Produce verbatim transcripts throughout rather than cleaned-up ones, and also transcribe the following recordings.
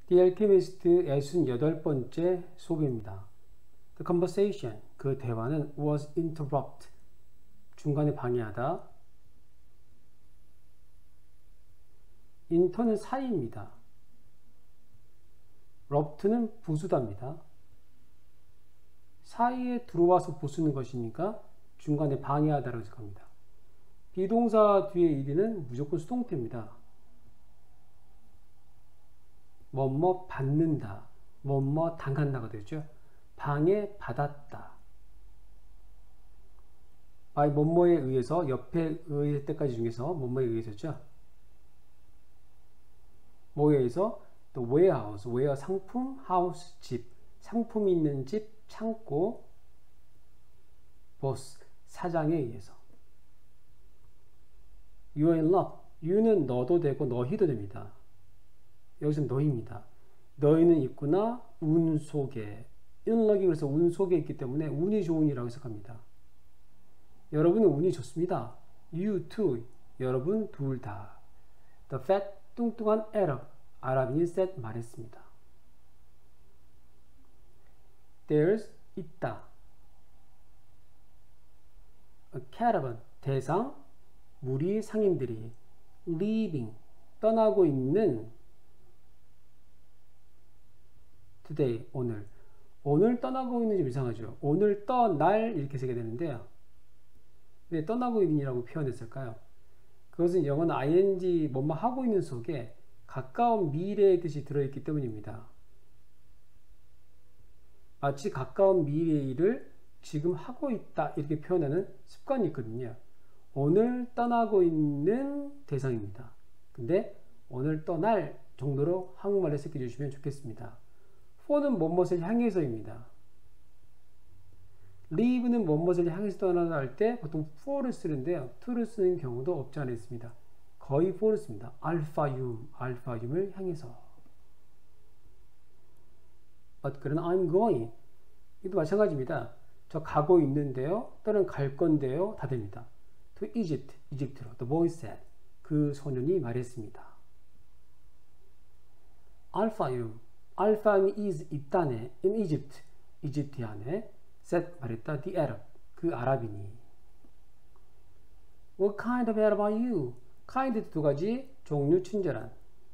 The Alchemist 육십팔 번째 소개입니다. The conversation, 그 대화는 was interrupt, 중간에 방해하다. inter는 사이입니다. rupt는 부수다입니다. 사이에 들어와서 부수는 것이니까 중간에 방해하다라고 해석합니다. 비동사 뒤에 이르는 무조건 수동태입니다. 뭐뭐 받는다, 뭐뭐 당한다가 되죠. 방해받았다. by 뭐뭐에 의해서, 옆에 의할 때까지 중에서 뭐뭐에 의해서죠. 뭐에 의해서? 또 warehouse, where 상품, house 집, 상품이 있는 집, 창고, boss 사장에 의해서. You are in luck. you는 너도 되고 너희도 됩니다. 여기서 너희입니다. 너희는 있구나 운 속에. in luck이 그래서 운 속에 있기 때문에 운이 좋은이라고 해석합니다. 여러분은 운이 좋습니다. You too. 여러분 둘 다. The fat 뚱뚱한 Arab. 아랍인이 said 말했습니다. There's 있다. A caravan 대상 무리 상인들이 leaving 떠나고 있는 today 오늘 오늘 떠나고 있는 좀 이상하죠. 오늘 떠날 이렇게 쓰게 되는데요. 왜 떠나고 있는이라고 표현했을까요? 그것은 영어는 ing 뭐뭐 하고 있는 속에 가까운 미래의 뜻이 들어있기 때문입니다. 마치 가까운 미래의 일을 지금 하고 있다 이렇게 표현하는 습관이 있거든요. 오늘 떠나고 있는 대상입니다. 근데 오늘 떠날 정도로 한국말에 새겨 주시면 좋겠습니다. for는 뭐뭇을 향해서입니다. leave는 뭐뭇을 향해서 떠나다 할 때 보통 for를 쓰는데요. to를 쓰는 경우도 없지 않아 있습니다. 거의 for를 씁니다. 알파윰, 알파윰을 향해서. But 그러나 I'm going. 이도 마찬가지입니다. 저 가고 있는데요. 또는 갈 건데요. 다 됩니다. To Egypt, 이집트로. The boy said. 그 소년이 말했습니다. 알파윰, 알파윰이 is 있다네. In Egypt, 이집트 안에. said 말했다. The Arab, 그 아랍인이. What kind of Arab are you? kind 두 가지 종류 친절한.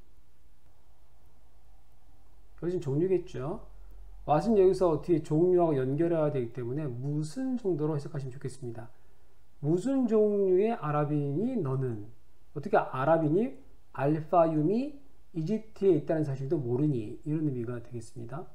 여기서 종류겠죠. what은 여기서 뒤에 종류하고 연결해야 되기 때문에 무슨 정도로 해석하시면 좋겠습니다. 무슨 종류의 아랍인이 너는? 어떻게 아랍인이 알파윰이 이집트에 있다는 사실도 모르니? 이런 의미가 되겠습니다.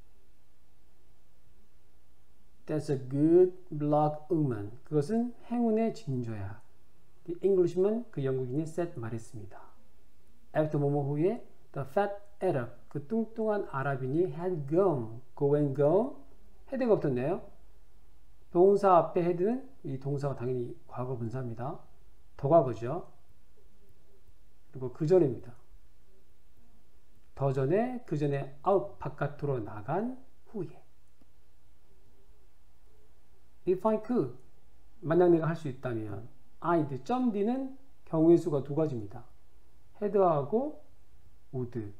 That's a good black woman. 그것은 행운의 징조야. The Englishman, 그 영국인이 said 말했습니다. After 뭐뭐 후에 the fat Arab, 그 뚱뚱한 아랍인이 had gone, go and go, 헤드가 붙었네요. 동사 앞에 헤드는 이 동사가 당연히 과거 분사입니다. 더 과거죠. 그리고 그 전입니다. 더 전에, 그 전에 out, 바깥으로 나간 후에. If I could, 만약 내가 할 수 있다면 I'd, 점 D는 경우의 수가 두 가지입니다. 헤드하고 would.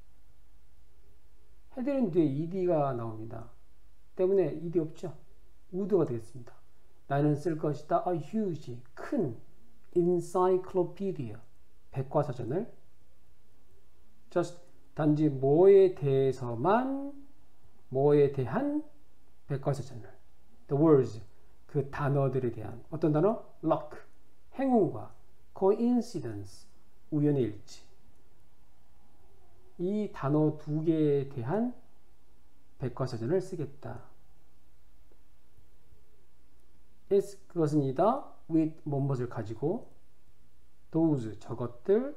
헤드는 뒤에 ed가 나옵니다. 때문에 ed 없죠. would가 되겠습니다. 나는 쓸 것이다. A huge, 큰 encyclopedia, 백과사전을 just, 단지 뭐에 대해서만, 뭐에 대한 백과사전을. The words, 그 단어들에 대한 어떤 단어? luck, 행운과 coincidence, 우연의 일치. 이 단어 두 개에 대한 백과사전을 쓰겠다. is, 그것은 이다. with, 무엇을 가지고. those, 저것들.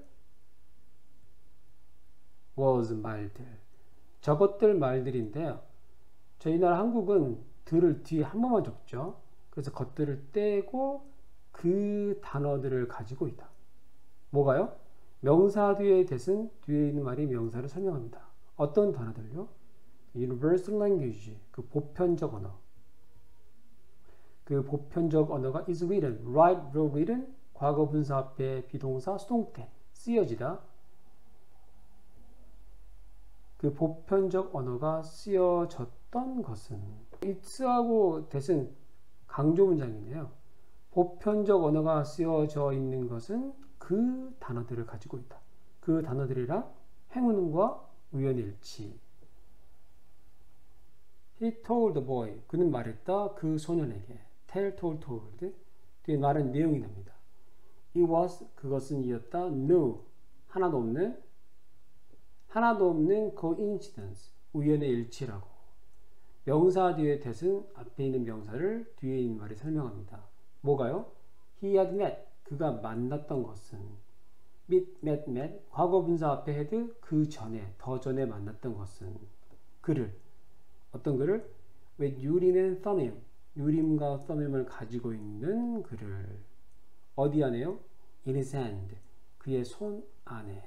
was, 말들. 저것들 말들인데요. 저희 나라 한국은 들을 뒤에 한 번만 적죠. 그래서 것들을 떼고 그 단어들을 가지고 있다. 뭐가요? 명사 뒤에 대신 뒤에 있는 말이 명사를 설명합니다. 어떤 단어들요? Universal language, 그 보편적 언어. 그 보편적 언어가 is written, write, wrote, written, 과거 분사 앞에 비동사 수동태 쓰여지다. 그 보편적 언어가 쓰여졌던 것은 it's하고 that은 강조 문장이네요. 보편적 언어가 쓰여져 있는 것은 그 단어들을 가지고 있다. 그 단어들이랑 행운과 우연의 일치. He told the boy. 그는 말했다. 그 소년에게. tell, told, told. 뒤에 말은 내용이 납니다. It was. 그것은 이었다. No. 하나도 없는 하나도 없는 coincidence. 우연의 일치라고. 명사 뒤에 that은 앞에 있는 명사를 뒤에 있는 말이 설명합니다. 뭐가요? He had met. 그가 만났던 것은 meet, met, met. 과거 분사 앞에 had 그 전에, 더 전에 만났던 것은 그를 어떤 그를? with 유림 and thummim. 유림과 thummim을 가지고 있는 그를 어디 안에요? in his hand. 그의 손 안에.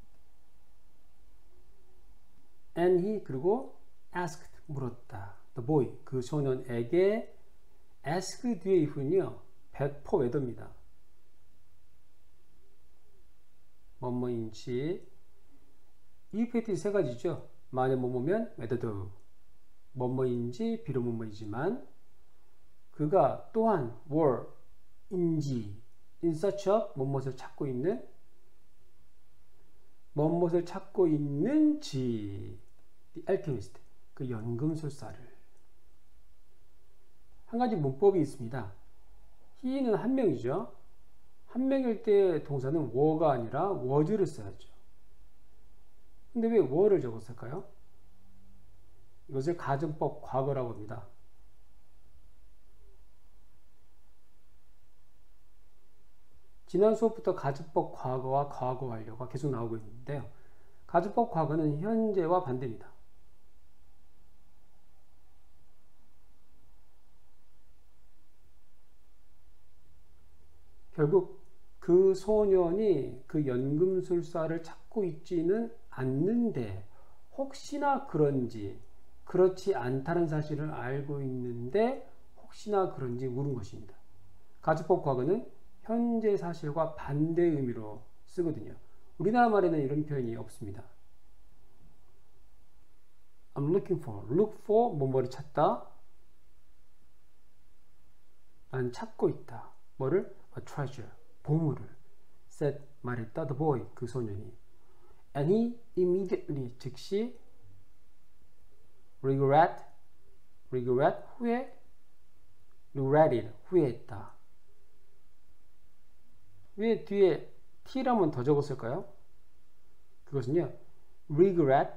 and he 그리고 asked 물었다. the boy 그 소년에게 ask 뒤에 if은요 백 퍼센트 웨더입니다. 뭐뭐인지 이 패티 세 가지죠. 만약 뭐뭐면 whether 뭐뭐인지 비록 뭐뭐이지만 그가 또한 were 인지 in search of 뭐뭇을 찾고 있는 뭐뭇을 찾고 있는지 the alchemist 그 연금술사를. 한 가지 문법이 있습니다. he는 한 명이죠. 한 명일 때 동사는 were가 아니라 was를 써야죠. 근데 왜 were를 적었을까요? 이것을 가정법 과거라고 합니다. 지난 수업부터 가정법 과거와 과거 완료가 계속 나오고 있는데요. 가정법 과거는 현재와 반대입니다. 결국 그 소년이 그 연금술사를 찾고 있지는 않는데 혹시나 그런지 그렇지 않다는 사실을 알고 있는데 혹시나 그런지 물은 것입니다. 가정법 과거는 현재 사실과 반대 의미로 쓰거든요. 우리나라 말에는 이런 표현이 없습니다. I'm looking for, look for 뭐뭐를 찾다. 난 찾고 있다. 뭐를? A treasure, 보물을. said 말했다. The boy, 그 소년이. And he immediately 즉시 regret, regret 후회, regretted 후회했다. 왜 뒤에 t를 한번 더 적었을까요? 그것은요, regret.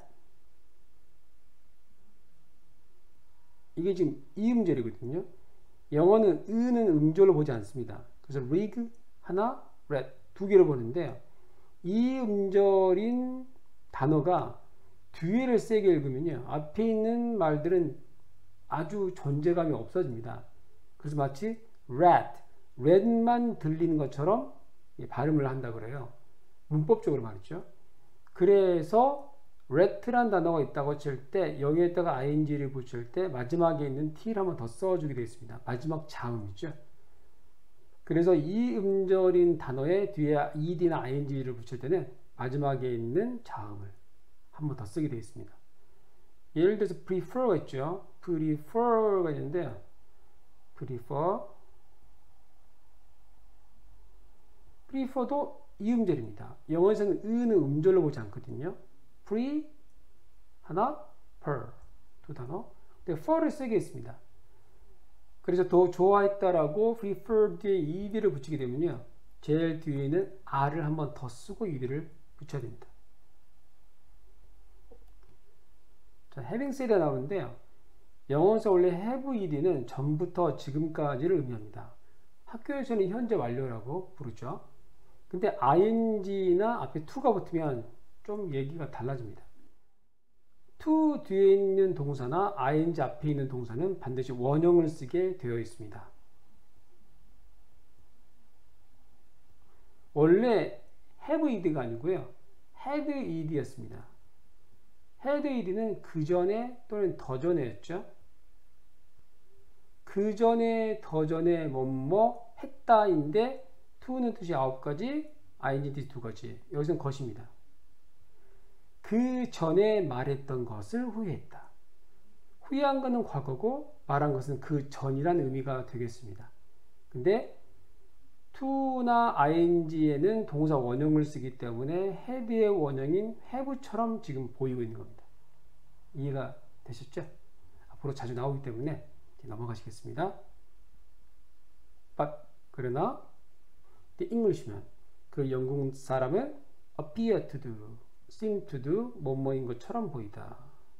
이게 지금 이음절이거든요. 영어는 으는 음절로 보지 않습니다. 그래서 rig 하나, ret 두 개를 보는데요. 이 음절인 단어가 뒤에를 세게 읽으면요, 앞에 있는 말들은 아주 존재감이 없어집니다. 그래서 마치 rat, rat만 들리는 것처럼 발음을 한다 그래요. 문법적으로 말이죠. 그래서 rat란 단어가 있다고 칠 때 여기에다가 ing를 붙일 때 마지막에 있는 t를 한번 더 써주게 되어 있습니다. 마지막 자음이죠. 그래서 이 음절인 단어에 뒤에 ed나 ing를 붙일 때는 마지막에 있는 자음을 한번 더 쓰게 되어 있습니다. 예를 들어서 prefer가 있죠. prefer가 있는데요. prefer prefer도 이음절입니다. 영어에서는 으는 음절로 보지 않거든요. pre 하나, per 두 단어. 근데 for를 쓰게 있습니다. 그래서 더 좋아했다라고 prefer 뒤에 ed를 붙이게 되면요, 제일 뒤에는 r을 한번 더 쓰고 ed를 붙여야 됩니다. 자, having said가 나오는데요. 영어에서 원래 have ed는 전부터 지금까지를 의미합니다. 학교에서는 현재 완료라고 부르죠. 근데 ing나 앞에 to가 붙으면 좀 얘기가 달라집니다. to 뒤에 있는 동사나 ing 앞에 있는 동사는 반드시 원형을 쓰게 되어 있습니다. 원래 have ed가 아니고요, had ed였습니다. had ed는 그 전에 또는 더 전에였죠. 그 전에 더 전에 뭐뭐 했다인데 to는 뜻이 아홉 가지, ing 뜻이 두 가지. 여기서는 것입니다. 그 전에 말했던 것을 후회했다. 후회한 것은 과거고 말한 것은 그 전이라는 의미가 되겠습니다. 근데 to나 ing에는 동사 원형을 쓰기 때문에 had의 원형인 have처럼 지금 보이고 있는 겁니다. 이해가 되셨죠? 앞으로 자주 나오기 때문에 넘어가시겠습니다. But 그러나 the Englishman 그 영국 사람은 appear to do, seem to do 뭐뭐인 것처럼 보이다.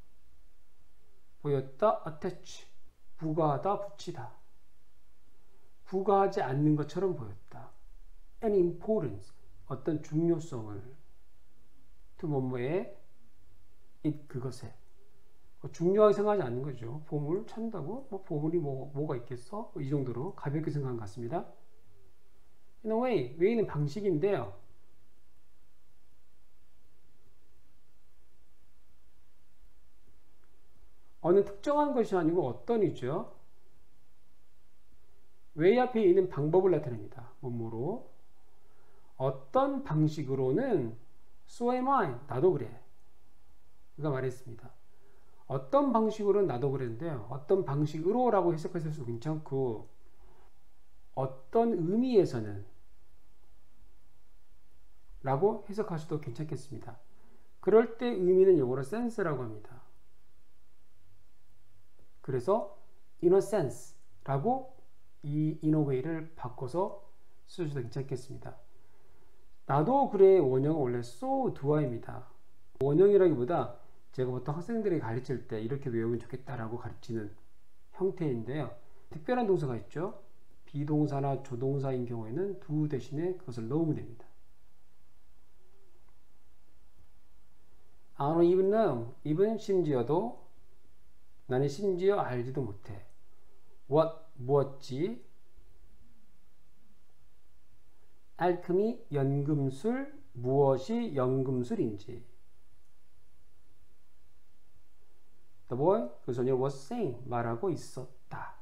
보였다, attach 부가하다, 붙이다. 부가하지 않는 것처럼 보였다. an importance 어떤 중요성을 to 뭐뭐에 it 그것에 중요하게 생각하지 않는 거죠. 보물 찾는다고 뭐 보물이 뭐, 뭐가 있겠어? 이 정도로 가볍게 생각한 것 같습니다. In a way, way는 방식인데요. 어느 특정한 것이 아니고 어떤이죠. way 앞에 있는 방법을 나타냅니다. 뭐뭐로 어떤 방식으로는 so am I 나도 그래. 그가 말했습니다. 어떤 방식으로는 나도 그랬는데요. 어떤 방식으로 라고 해석하셔도 괜찮고 어떤 의미에서는 라고 해석하셔도 괜찮겠습니다. 그럴 때 의미는 영어로 sense라고 합니다. 그래서 in a sense 라고 이 in a way를 바꿔서 쓰셔도 괜찮겠습니다. 나도 그래 원형은 원래 so do I입니다. 원형이라기보다 제가 보통 학생들에게 가르칠 때 이렇게 외우면 좋겠다라고 가르치는 형태인데요. 특별한 동사가 있죠. 비동사나 조동사인 경우에는 do 대신에 그것을 넣으면 됩니다. I don't even know. even 심지어도 나는 심지어 알지도 못해. what 무엇지 alchemy 연금술 무엇이 연금술인지 The boy 그 소녀 was saying 말하고 있었다.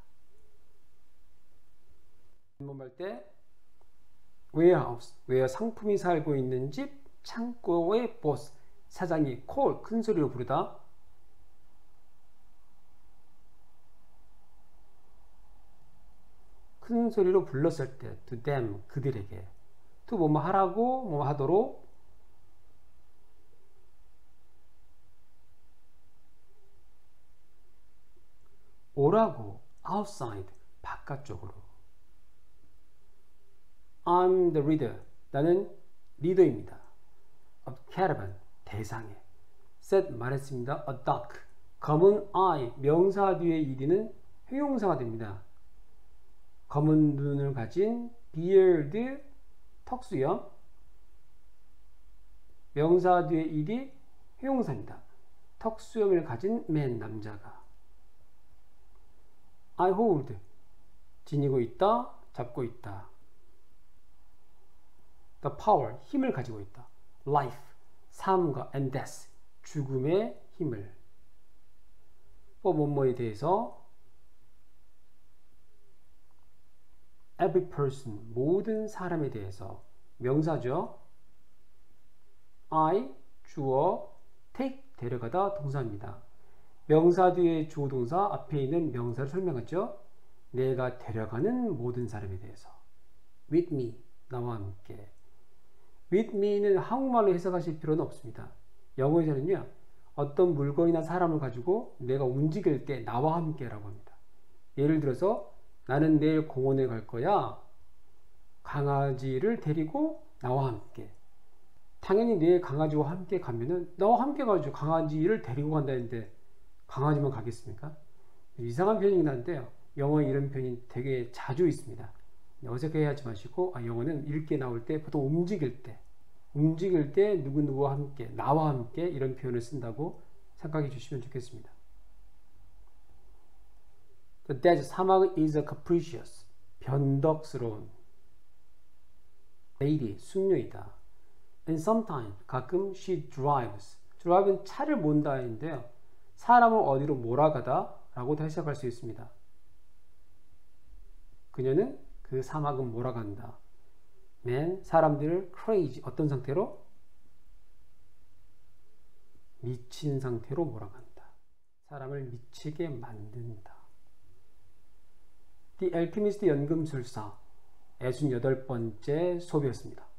한번 때 warehouse where 상품이 살고 있는 집 창고의 boss 사장이 call 큰 소리로 부르다. 큰 소리로 불렀을 때 to them 그들에게 to 뭐뭐 하라고 뭐뭐 하도록 오라고 outside 바깥쪽으로 I'm the leader 나는 리더입니다. of caravan 대상에 said 말했습니다. a duck 검은 eye 명사 뒤에 ed는 형용사가 됩니다. 검은 눈을 가진 beard 턱수염 명사 뒤에 ed 형용사입니다. 턱수염을 가진 man 남자가 I hold 지니고 있다 잡고 있다 the power 힘을 가지고 있다 life 삶과 and death 죽음의 힘을 for 뭐뭐에 대해서 every person 모든 사람에 대해서 명사죠. I 주어 take 데려가다 동사입니다. 명사 뒤에 주어 동사 앞에 있는 명사를 설명하죠. 내가 데려가는 모든 사람에 대해서 with me 나와 함께 with me는 한국말로 해석하실 필요는 없습니다. 영어에서는요 어떤 물건이나 사람을 가지고 내가 움직일 때 나와 함께 라고 합니다. 예를 들어서 나는 내일 공원에 갈 거야. 강아지를 데리고 나와 함께. 당연히 내일 강아지와 함께 가면은 나와 함께 가죠. 강아지를 데리고 간다는데 강아지만 가겠습니까? 이상한 표현이긴 한데요. 영어에 이런 표현이 되게 자주 있습니다. 어색해하지 마시고 아, 영어는 읽게 나올 때 보통 움직일 때 움직일 때 누구누구와 함께 나와 함께 이런 표현을 쓴다고 생각해 주시면 좋겠습니다. The desert 사막 is a capricious 변덕스러운 lady 숙녀이다. And sometimes 가끔 she drives drive는 차를 몬다인데요. 사람을 어디로 몰아가다 라고도 해석할 수 있습니다. 그녀는 그 사막은 몰아간다. man 사람들을 crazy 어떤 상태로? 미친 상태로 몰아간다. 사람을 미치게 만든다. The Alchemist 연금술사 애순여덟 번째 수업이었습니다.